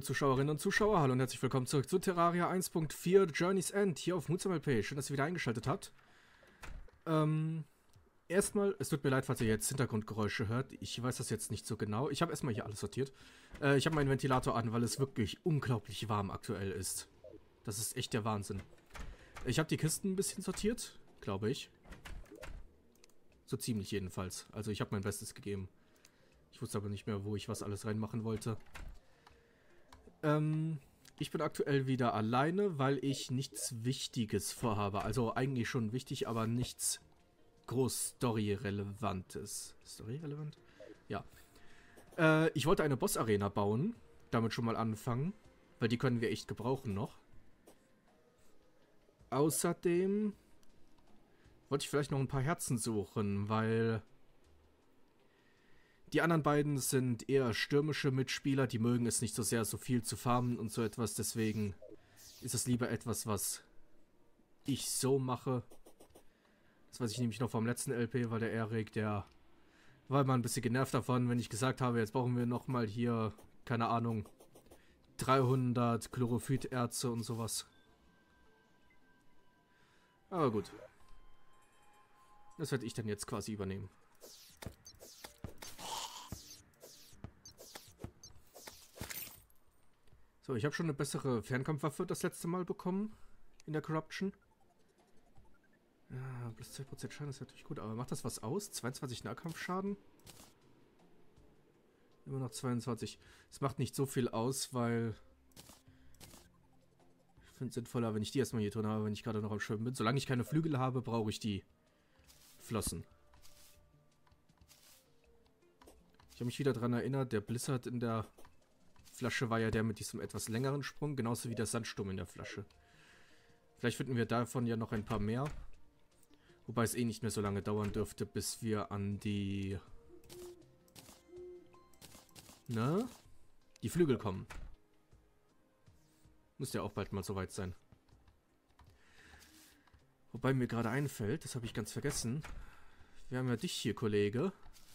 Zuschauerinnen und Zuschauer, hallo und herzlich willkommen zurück zu Terraria 1.4 Journey's End hier auf MoodsamLP. Schön, dass ihr wieder eingeschaltet habt. Erstmal, es tut mir leid, falls ihr jetzt Hintergrundgeräusche hört. Ich weiß das jetzt nicht so genau. Ich habe erstmal hier alles sortiert. Ich habe meinen Ventilator an, weil es wirklich unglaublich warm aktuell ist. Das ist echt der Wahnsinn. Ich habe die Kisten ein bisschen sortiert, glaube ich. So ziemlich jedenfalls. Also ich habe mein Bestes gegeben. Ich wusste aber nicht mehr, wo ich was alles reinmachen wollte. Ich bin aktuell wieder alleine, weil ich nichts Wichtiges vorhabe. Also eigentlich schon wichtig, aber nichts groß Story-Relevantes. Story-relevant? Ja. Ich wollte eine Boss-Arena bauen. Damit schon mal anfangen. Weil die können wir echt gebrauchen noch. Außerdem wollte ich vielleicht noch ein paar Herzen suchen, weil die anderen beiden sind eher stürmische Mitspieler, die mögen es nicht so sehr, so viel zu farmen und so etwas, deswegen ist es lieber etwas, was ich so mache. Das weiß ich nämlich noch vom letzten LP, weil der Erik, der war immer ein bisschen genervt davon, wenn ich gesagt habe, jetzt brauchen wir nochmal hier, keine Ahnung, 300 Chlorophyterze und sowas. Aber gut. Das werde ich dann jetzt quasi übernehmen. So, ich habe schon eine bessere Fernkampfwaffe das letzte Mal bekommen. In der Corruption. Ja, plus 2% Schaden ist natürlich gut. Aber macht das was aus? 22 Nahkampfschaden? Immer noch 22. Es macht nicht so viel aus, weil ich finde es sinnvoller, wenn ich die erstmal hier drin habe, wenn ich gerade noch am Schwimmen bin. Solange ich keine Flügel habe, brauche ich die Flossen. Ich habe mich wieder daran erinnert, der Blizzard in der Flasche war ja der mit diesem etwas längeren Sprung, genauso wie der Sandsturm in der Flasche. Vielleicht finden wir davon ja noch ein paar mehr. Wobei es eh nicht mehr so lange dauern dürfte, bis wir an die... Ne? Die Flügel kommen. Muss ja auch bald mal soweit sein. Wobei mir gerade einfällt, das habe ich ganz vergessen. Wir haben ja dich hier, Kollege.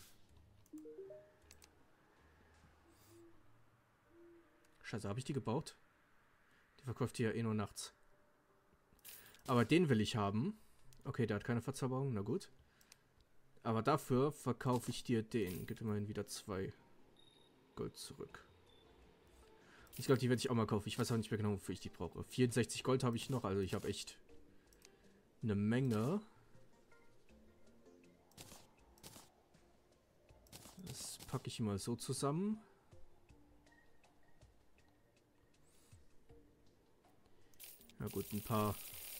Scheiße, habe ich die gebaut? Die verkauft die ja eh nur nachts. Aber den will ich haben. Okay, der hat keine Verzauberung, na gut. Aber dafür verkaufe ich dir den. Gib immerhin wieder 2 Gold zurück. Ich glaube, die werde ich auch mal kaufen. Ich weiß auch nicht mehr genau, wofür ich die brauche. 64 Gold habe ich noch, also ich habe echt eine Menge. Das packe ich mal so zusammen. Na gut, ein paar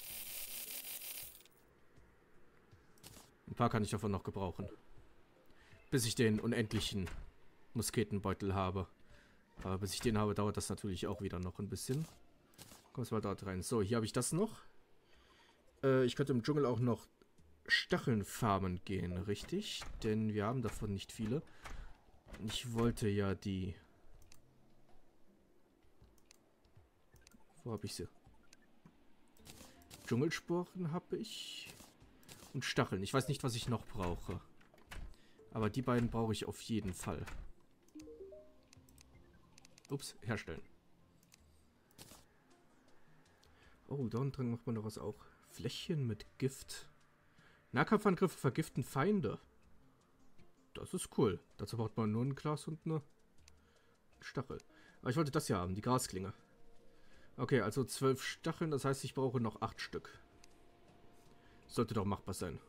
kann ich davon noch gebrauchen. Bis ich den unendlichen Musketenbeutel habe. Aber bis ich den habe, dauert das natürlich auch wieder noch ein bisschen. Kommst mal dort rein. So, hier habe ich das noch. Ich könnte im Dschungel auch noch Stacheln farmen gehen, richtig? Denn wir haben davon nicht viele. Ich wollte ja die... Wo habe ich sie? Dschungelsporen habe ich. Und Stacheln. Ich weiß nicht, was ich noch brauche. Aber die beiden brauche ich auf jeden Fall. Ups, herstellen. Oh, da unten macht man doch was auch. Fläschchen mit Gift. Nahkampfangriffe vergiften Feinde. Das ist cool. Dazu braucht man nur ein Glas und eine Stachel. Aber ich wollte das ja haben, die Grasklinge. Okay, also 12 Stacheln, das heißt, ich brauche noch 8 Stück. Sollte doch machbar sein.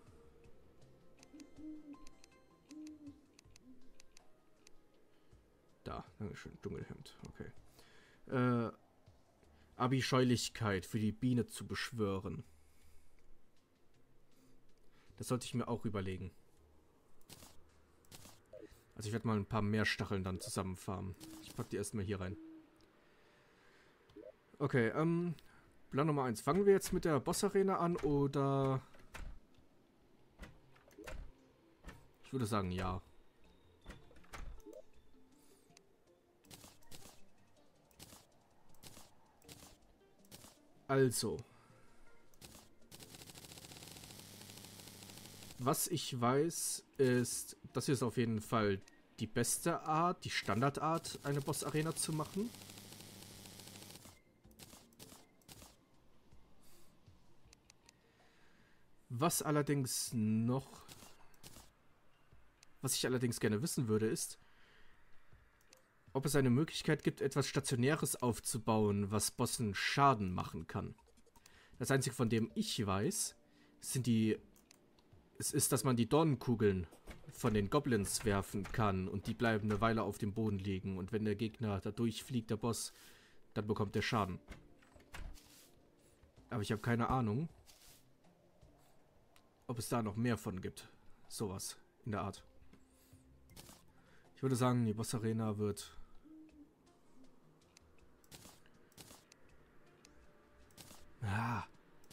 Da, dankeschön, Dschungelhemd, okay. Abscheulichkeit für die Biene zu beschwören. Das sollte ich mir auch überlegen. Also ich werde mal ein paar mehr Stacheln dann zusammen farmen. Ich packe die erstmal hier rein. Okay, Plan Nummer 1. Fangen wir jetzt mit der Boss-Arena an, oder... Ich würde sagen, ja. Also. Was ich weiß, ist, das hier ist auf jeden Fall die beste Art, die Standardart, eine Boss-Arena zu machen. Was ich allerdings gerne wissen würde, ist, ob es eine Möglichkeit gibt, etwas Stationäres aufzubauen, was Bossen Schaden machen kann. Das Einzige, von dem ich weiß, ist, dass man die Dornenkugeln von den Goblins werfen kann und die bleiben eine Weile auf dem Boden liegen. Und wenn der Gegner da durchfliegt, der Boss, dann bekommt der Schaden. Aber ich habe keine Ahnung, ob es da noch mehr von gibt. Sowas in der Art. Ich würde sagen, die Boss-Arena wird... Ah.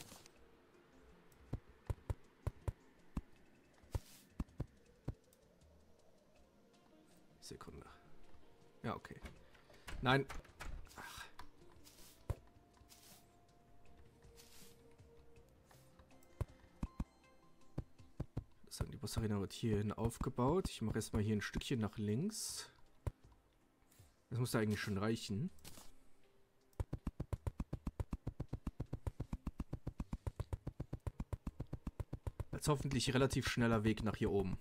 Sekunde. Ja, okay. Nein. Ach. Ich würde sagen, die Boss-Arena wird hierhin aufgebaut. Ich mache erstmal hier ein Stückchen nach links. Das muss da eigentlich schon reichen. Als hoffentlich relativ schneller Weg nach hier oben.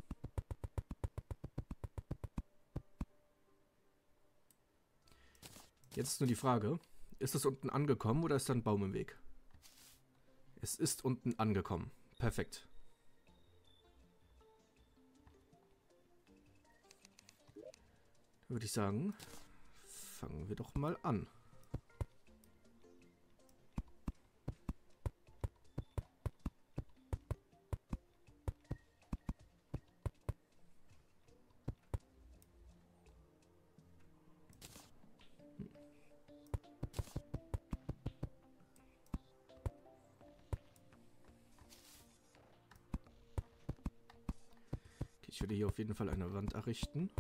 Jetzt ist nur die Frage, ist es unten angekommen oder ist da ein Baum im Weg? Es ist unten angekommen. Perfekt. Dann würde ich sagen, fangen wir doch mal an. Ich werde hier auf jeden Fall eine Wand errichten.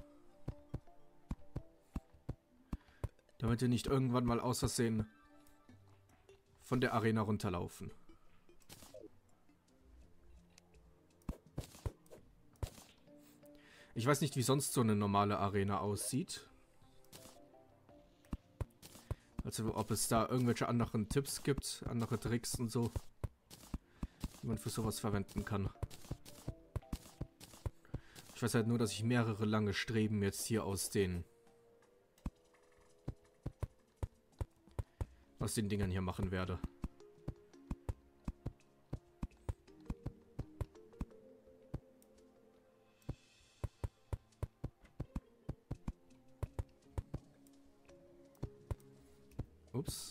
Damit wir nicht irgendwann mal aus Versehen von der Arena runterlaufen. Ich weiß nicht, wie sonst so eine normale Arena aussieht. Also ob es da irgendwelche anderen Tipps gibt, andere Tricks und so, die man für sowas verwenden kann. Ich weiß halt nur, dass ich mehrere lange Streben jetzt hier aus den Dingern hier machen werde. Ups.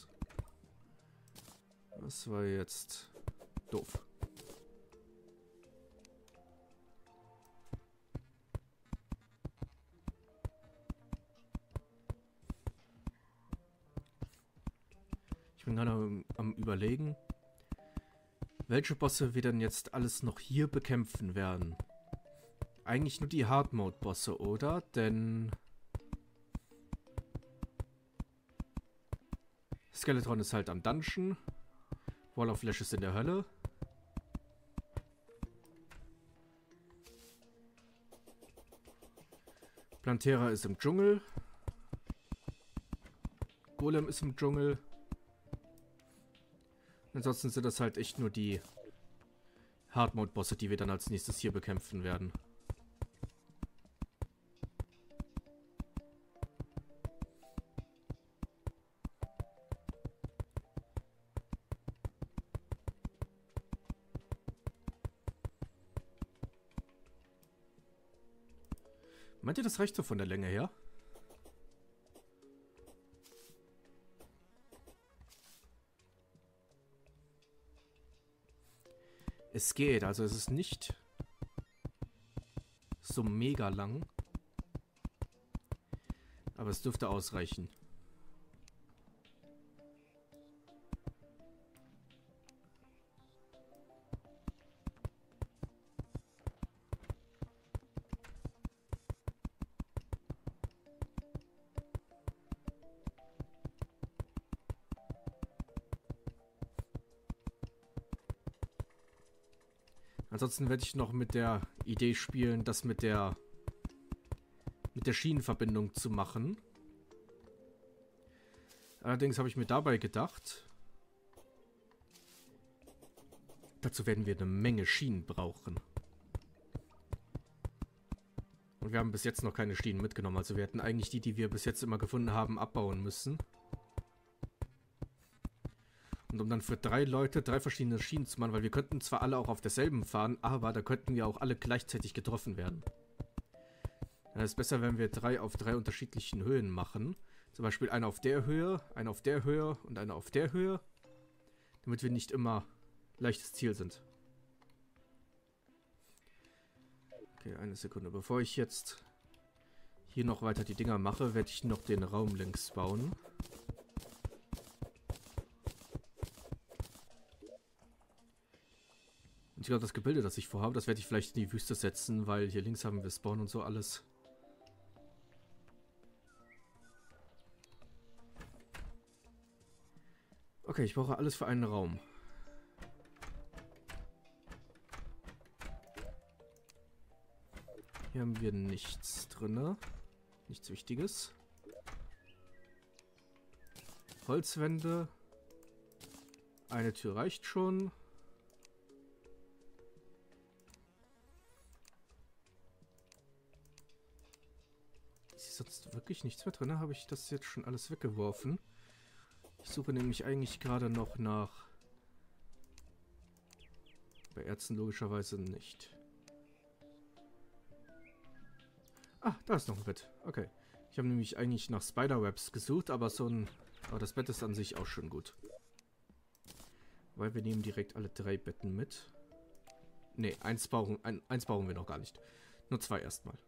Das war jetzt doof. Ich bin gerade am Überlegen, welche Bosse wir denn jetzt alles noch hier bekämpfen werden. Eigentlich nur die Hard-Mode-Bosse, oder? Denn Skeletron ist halt am Dungeon. Wall of Flesh ist in der Hölle. Plantera ist im Dschungel. Golem ist im Dschungel. Ansonsten sind das halt echt nur die Hard-Mode-Bosse, die wir dann als nächstes hier bekämpfen werden. Meint ihr, das reicht so von der Länge her? Es geht, also es ist nicht so mega lang. Aber es dürfte ausreichen. Ansonsten werde ich noch mit der Idee spielen, das mit der Schienenverbindung zu machen. Allerdings habe ich mir dabei gedacht, Dazu werden wir eine Menge Schienen brauchen. Und wir haben bis jetzt noch keine Schienen mitgenommen. Also wir hätten eigentlich die wir bis jetzt immer gefunden haben, abbauen müssen. Und um dann für 3 Leute 3 verschiedene Schienen zu machen, weil wir könnten zwar alle auch auf derselben fahren, aber da könnten wir auch alle gleichzeitig getroffen werden. Dann ist es besser, wenn wir 3 auf 3 unterschiedlichen Höhen machen. Zum Beispiel eine auf der Höhe, eine auf der Höhe und eine auf der Höhe. Damit wir nicht immer leichtes Ziel sind. Okay, eine Sekunde. Bevor ich jetzt hier noch weiter die Dinger mache, werde ich noch den Raum links bauen. Und ich glaube, das Gebilde, das ich vorhabe, das werde ich vielleicht in die Wüste setzen, weil hier links haben wir Spawn und so alles. Okay, ich brauche alles für einen Raum. Hier haben wir nichts drin. Nichts Wichtiges. Holzwände. Eine Tür reicht schon. Ist sonst wirklich nichts mehr drin? Habe ich das jetzt schon alles weggeworfen? Ich suche nämlich eigentlich gerade noch nach... Bei Ärzten logischerweise nicht. Ah, da ist noch ein Bett. Okay. Ich habe nämlich eigentlich nach Spiderwebs gesucht, aber aber das Bett ist an sich auch schon gut. Weil wir nehmen direkt alle 3 Betten mit. Ne, eins brauchen wir noch gar nicht. Nur 2 erstmal.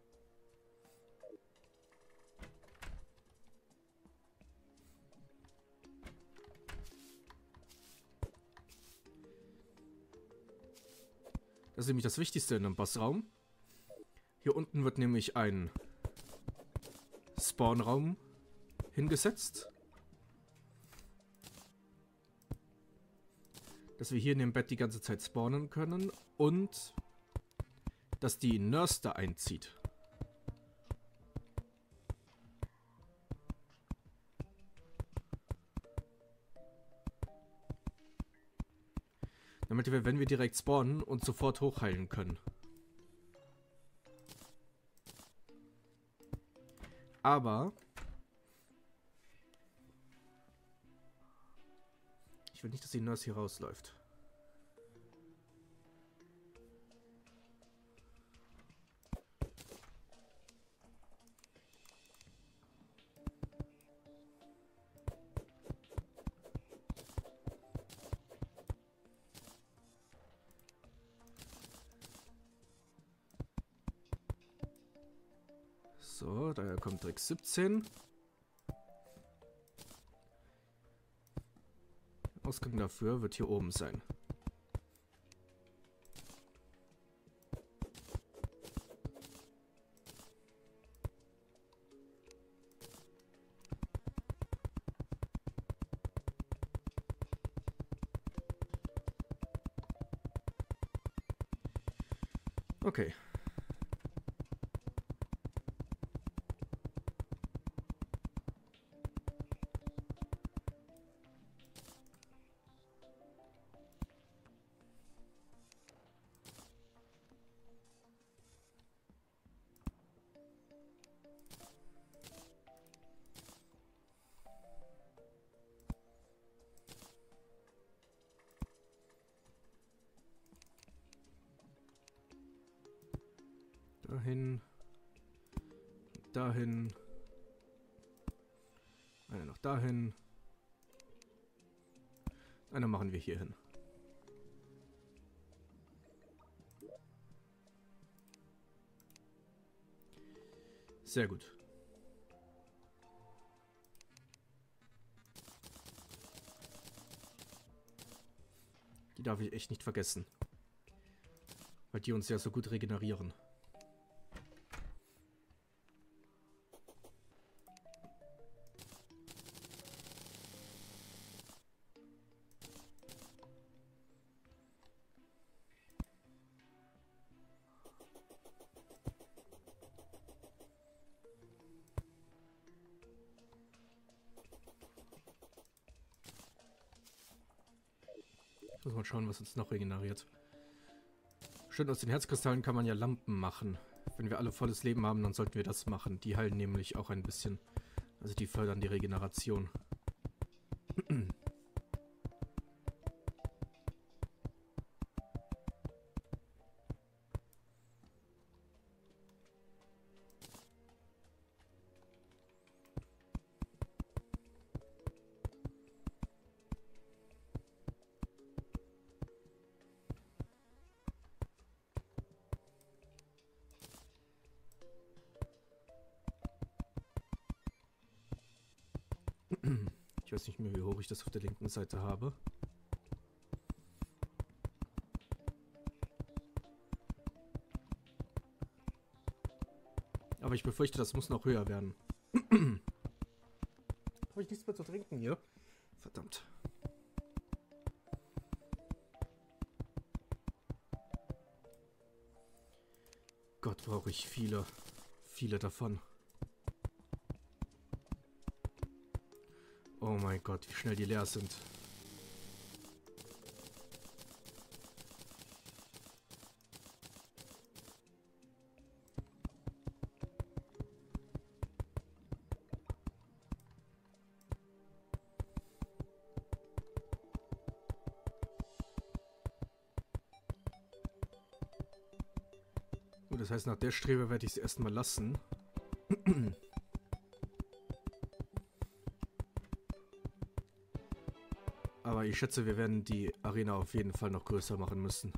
Das ist nämlich das Wichtigste in einem Bossraum. Hier unten wird nämlich ein Spawnraum hingesetzt. Dass wir hier in dem Bett die ganze Zeit spawnen können. Und dass die Nurse da einzieht. Damit wir, wenn wir direkt spawnen, uns sofort hochheilen können. Aber ich will nicht, dass die Nurse hier rausläuft. So, daher kommt Trick 17. Ausgang dafür wird hier oben sein. Okay. Dahin. Dahin. Eine noch dahin. Eine machen wir hier hin. Sehr gut. Die darf ich echt nicht vergessen. Weil die uns ja so gut regenerieren. Muss mal schauen, was uns noch regeneriert. Schön, aus den Herzkristallen kann man ja Lampen machen. Wenn wir alle volles Leben haben, dann sollten wir das machen. Die heilen nämlich auch ein bisschen. Also die fördern die Regeneration. Ich weiß nicht mehr, wie hoch ich das auf der linken Seite habe. Aber ich befürchte, das muss noch höher werden. Habe ich nichts mehr zu trinken hier? Verdammt. Gott, brauche ich viele davon. Oh mein Gott, wie schnell die leer sind. Gut, das heißt, nach der Strebe werde ich es erstmal lassen. Aber ich schätze, wir werden die Arena auf jeden Fall noch größer machen müssen.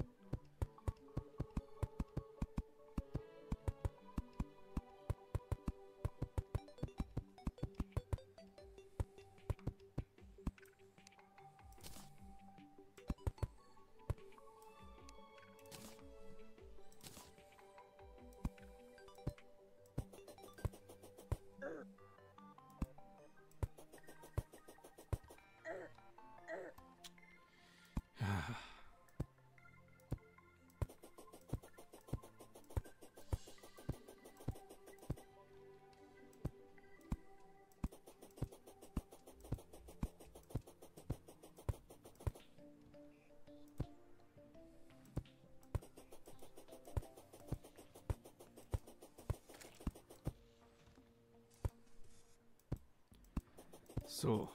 So.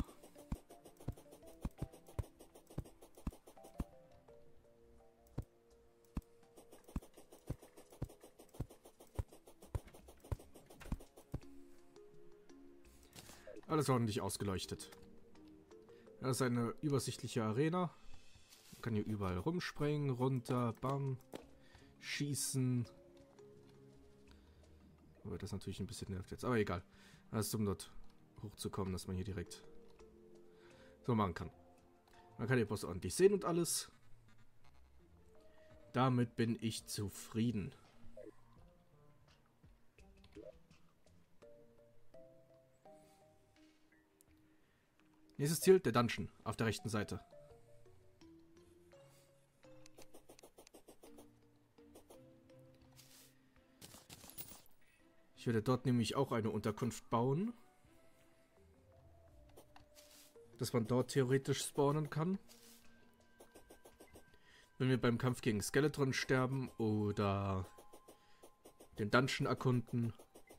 Alles ordentlich ausgeleuchtet. Das ist eine übersichtliche Arena. Man kann hier überall rumspringen, runter, bam, schießen. Aber das natürlich ein bisschen nervt jetzt. Aber egal. Das ist, um dort hochzukommen, dass man hier direkt so machen kann. Man kann den Boss ordentlich sehen und alles. Damit bin ich zufrieden. Nächstes Ziel, der Dungeon auf der rechten Seite. Ich werde dort nämlich auch eine Unterkunft bauen. Dass man dort theoretisch spawnen kann. Wenn wir beim Kampf gegen Skeletron sterben oder den Dungeon erkunden.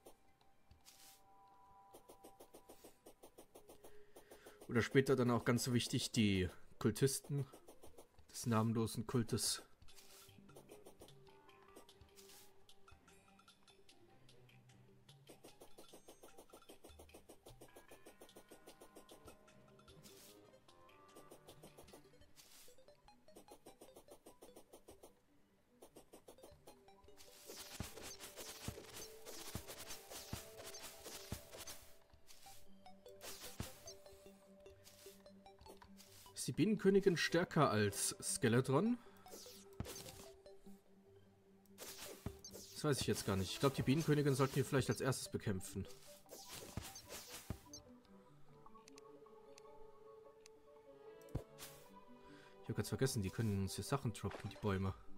Oder später dann auch ganz wichtig die Kultisten des namenlosen Kultes. Ist die Bienenkönigin stärker als Skeletron? Das weiß ich jetzt gar nicht. Ich glaube, die Bienenkönigin sollten wir vielleicht als erstes bekämpfen. Ich habe ganz vergessen, die können uns hier Sachen droppen, die Bäume.